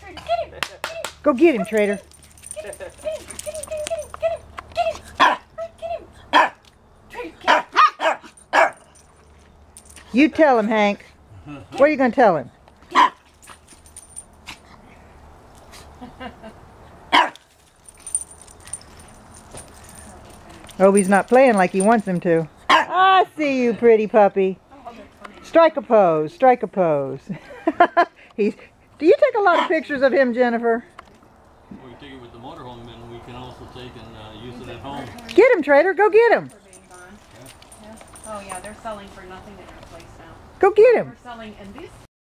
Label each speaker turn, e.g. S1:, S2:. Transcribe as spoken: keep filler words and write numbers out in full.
S1: Trader, get him! Get him!
S2: Go get him, Trader.
S1: Get him! Get him! Get him! Get him! Get him! Get him! Get him! Trader, get him!
S2: You tell him, Hank. What are you going to tell him? Obi's not playing like he wants him to. I see you, pretty puppy. Strike a pose. Strike a pose. He's. Do you take a lot of pictures of him, Jennifer?
S3: We can take it with the motorhome, and we can also take and uh, use it at home.
S2: Get him, Trader. Go get him.
S1: Oh yeah, they're selling for nothing at your place now.
S2: Go get him.
S1: We're selling, and these